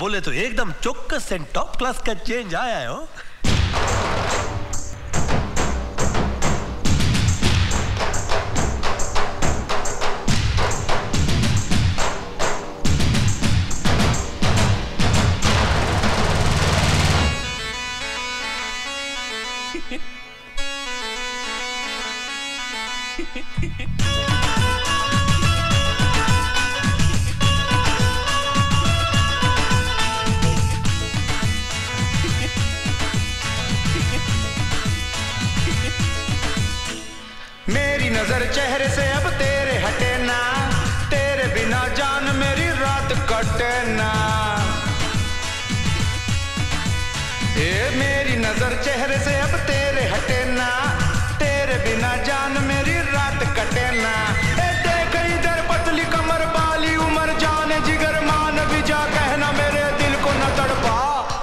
बोले तो एकदम चौक्कस एंड टॉप क्लास का चेंज आया है हो। मेरी नजर चेहरे से अब तेरे हटे ना, तेरे बिना जान मेरी रात कटे ना। मेरी नजर चेहरे से अब तेरे हटे ना, तेरे बिना जान मेरी रात कटे ना। देख इधर पतली कमर बाली उमर जान जिगर मान भी जा कहना मेरे दिल को न तड़पा।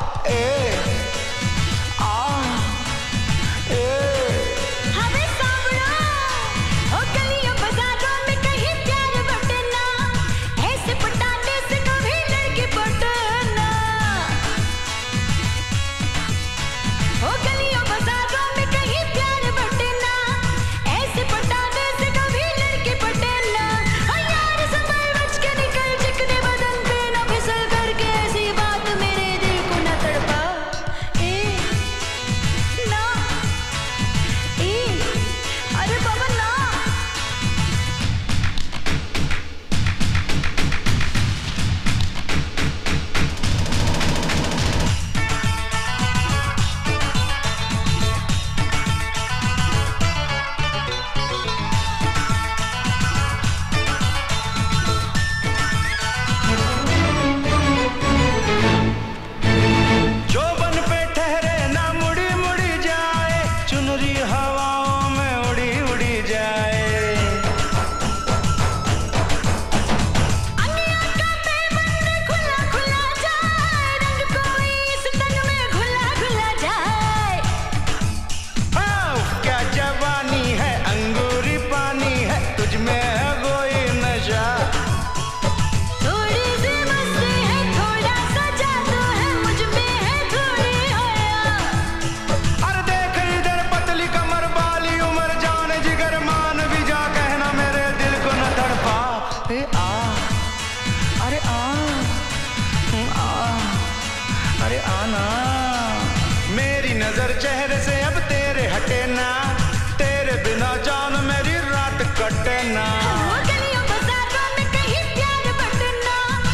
मेरी नजर चेहरे से अब तेरे हटे ना, तेरे बिना जान मेरी रात कटे ना। गलियों बाजारों में कहीं प्यार बटना,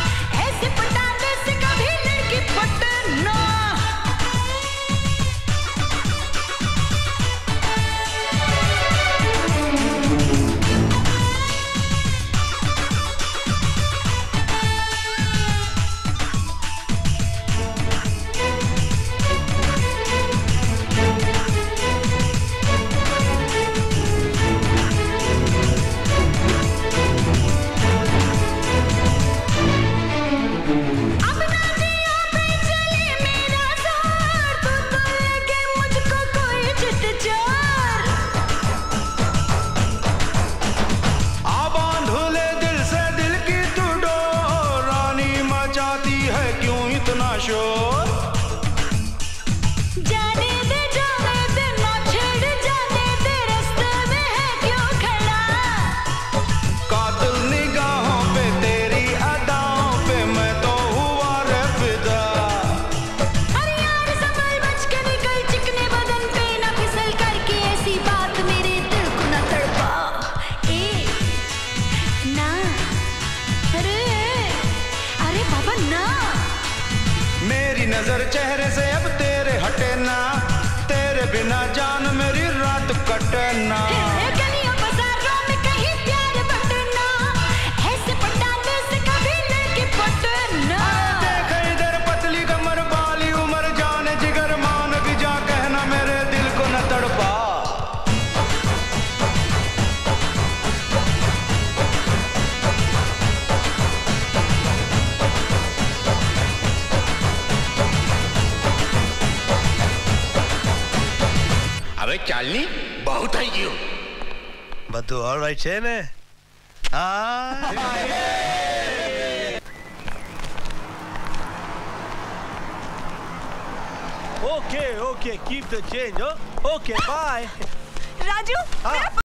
ऐसे पटाने से कभी लड़की पटना। जाने दे जाने दे ना छेड़ जाने दे, रास्ते में है क्यों खड़ा। कातिल निगाहों पे तेरी अदाओं पे मैं तो हुआ रे फिदा। अरे यार संभल बच के निकल, चिकने बदन पे ना फिसल करके ऐसी बात मेरे दिल को ना तड़पा। ना अरे बाबा ना। मेरी नजर चेहरे से अब तेरे हटे ना, तेरे बिना जान मेरी रात कटे ना। गलियों बाजारों में कहीं प्यार बटना, ऐसे पटाने से कभी लड़की पटना। देख इधर पतली कमर बाली उमर जान जिगर मान भी जा कहना मेरे दिल को न तड़पा। હવે ચાલની બહુ થઈ ગયું. બધું ઓલરાઈટ છે ને? Okay, okay, keep the change, oh? Okay, bye. Raju, मेरा